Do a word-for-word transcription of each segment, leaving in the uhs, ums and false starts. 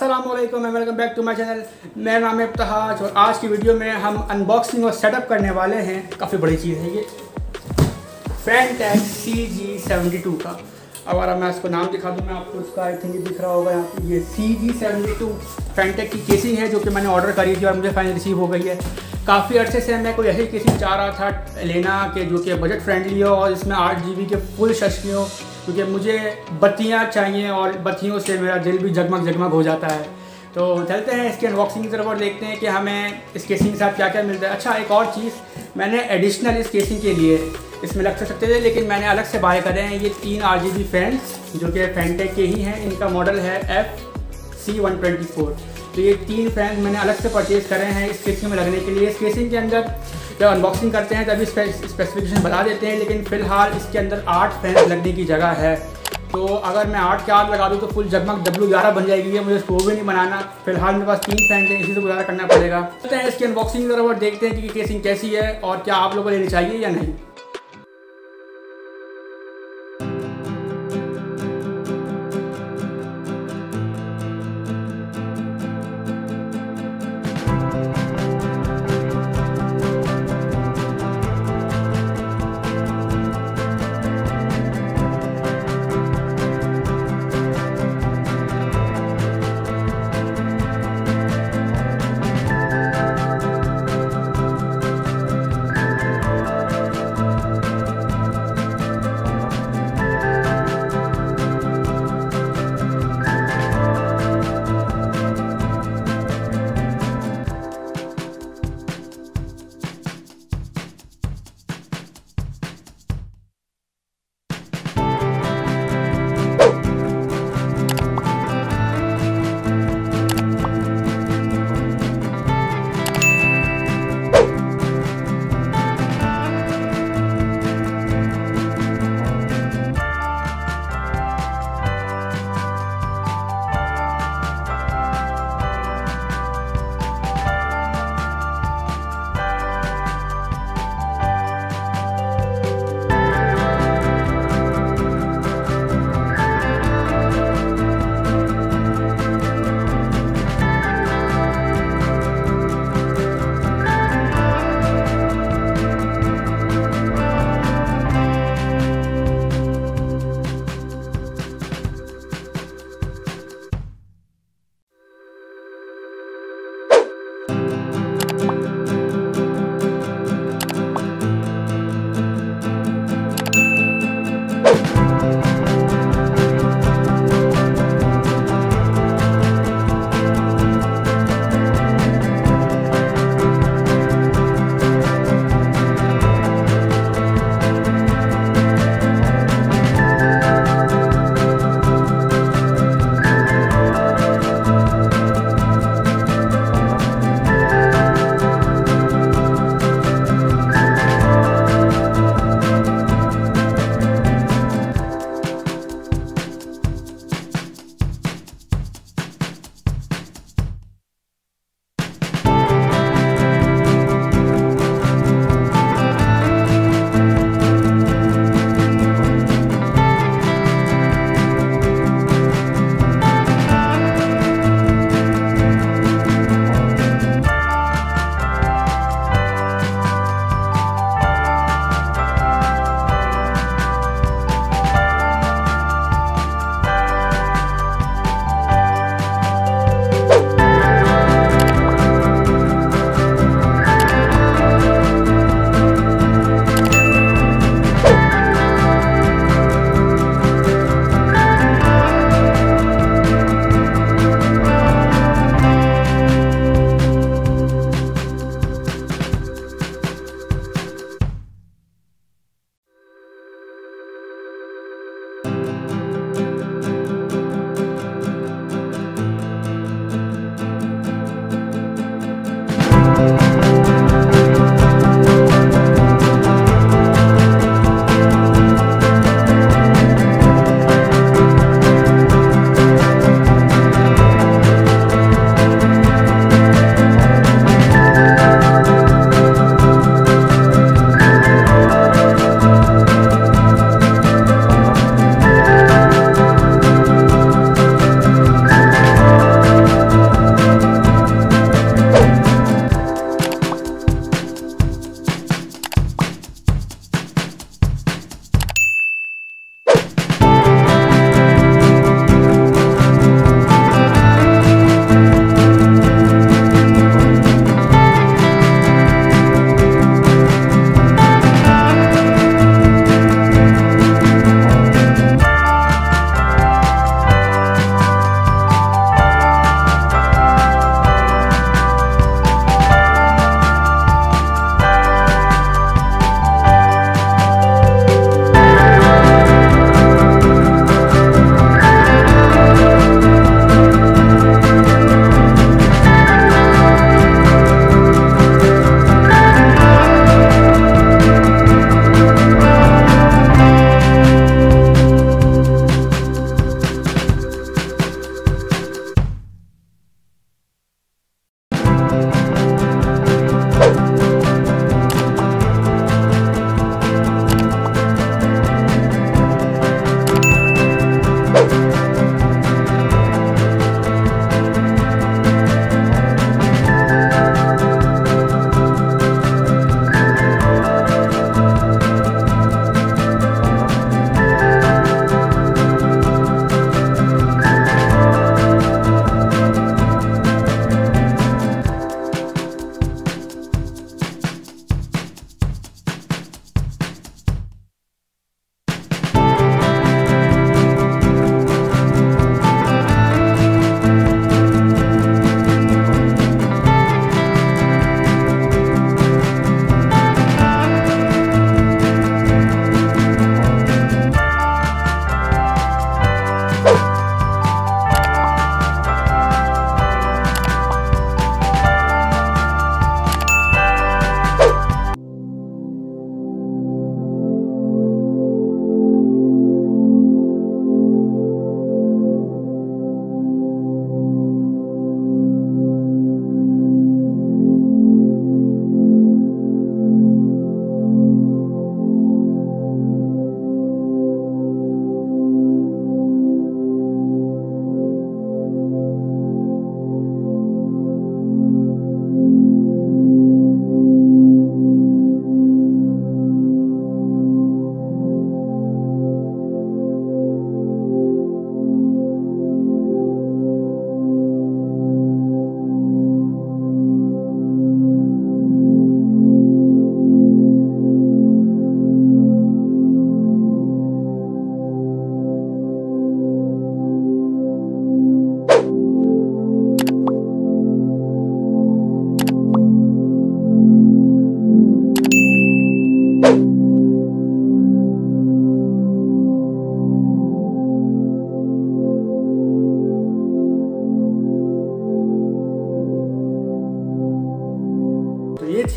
अस्सलाम वालेकुम and welcome back to my channel. मेरा नाम है इब्तिहाज और आज की वीडियो में हम अनबॉक्सिंग और सेटअप करने वाले हैं। काफ़ी बड़ी चीज़ है ये, फैनटेक सी जी सेवेंटी टू का। अगर मैं इसको नाम दिखा दूँ मैं आपको, इसका आई थिंक दिख रहा होगा यहाँ पे, ये सी जी सेवेंटी टू फैनटेक की केसिंग है जो कि मैंने ऑर्डर करी थी और मुझे फाइनल रिसीव हो गई है। काफ़ी अर्से से मैं कोई ऐसी केसिंग चाह रहा था लेना कि जो कि बजट फ्रेंडली हो और इसमें आठ जी बी के फुल शशकी हो, क्योंकि मुझे बत्तियाँ चाहिए और बत्तियों से मेरा दिल भी जगमग जगमग हो जाता है। तो चलते हैं इसकी अनबॉक्सिंग की तरफ और देखते हैं कि हमें इस केसिंग के साथ क्या क्या मिलता है। अच्छा, एक और चीज़, मैंने एडिशनल इस केसिंग के लिए इसमें लग सकते थे लेकिन मैंने अलग से बाय करे हैं। ये तीन आर जी बी फैंस जो कि फैनटेक के ही हैं, इनका मॉडल है F C one twenty four. तो ये तीन फैन मैंने अलग से परचेज़ करे हैं इस केसिंग में लगने के लिए। इस केसिंग के अंदर जब अनबॉक्सिंग करते हैं तभी स्पेसिफिकेशन बता देते हैं, लेकिन फ़िलहाल इसके अंदर आठ फैन लगने की जगह है। तो अगर मैं आठ के आठ लगा दूँ तो फुल जगमग डब्ल्यू ग्यारह बन जाएगी। मुझे इसको भी नहीं बनाना, फिलहाल मेरे पास तीन फैन हैं, इसी से गुजारा करना पड़ेगा। चलते हैं इसकी अनबॉक्सिंग की तरफ और देखते हैं कि केसिंग कैसी है और क्या आप लोगों को लेनी चाहिए या नहीं।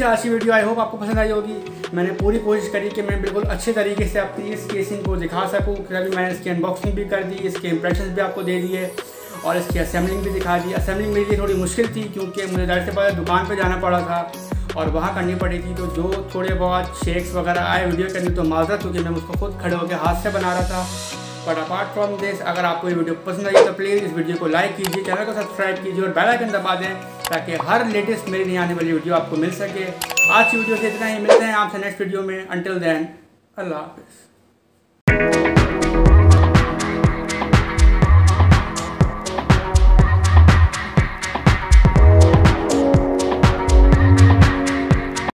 आज की वीडियो, आई होप आपको पसंद आई होगी। मैंने पूरी कोशिश करी कि मैं बिल्कुल अच्छे तरीके से अपनी इस केसिंग को दिखा सकूँ। कभी मैंने इसकी अनबॉक्सिंग भी कर दी, इसके इंप्रेशंस भी आपको दे दिए और इसकी असेंबलिंग भी दिखा दी। असेंबलिंग मेरे लिए थोड़ी मुश्किल थी क्योंकि मुझे ज़ाहिर से पहले दुकान पर जाना पड़ा था और वहाँ करनी पड़ी थी। तो जो थोड़े बहुत शेक्स वगैरह आए वीडियो करनी तो माजरत, क्योंकि मैं उसको खुद खड़े होकर हाथ से बना रहा था। बट अपार्ट फ्रॉम दिस, अगर आपको ये वीडियो पसंद आई तो प्लीज़ इस वीडियो को लाइक कीजिए, चैनल को सब्सक्राइब कीजिए और बेल आइकन दबा दें ताकि हर लेटेस्ट मेरी नई आने वाली वीडियो आपको मिल सके। आज की वीडियो से इतना ही, मिलते हैं आपसे नेक्स्ट वीडियो में। अंटिल देन, अल्लाह हाफिज़।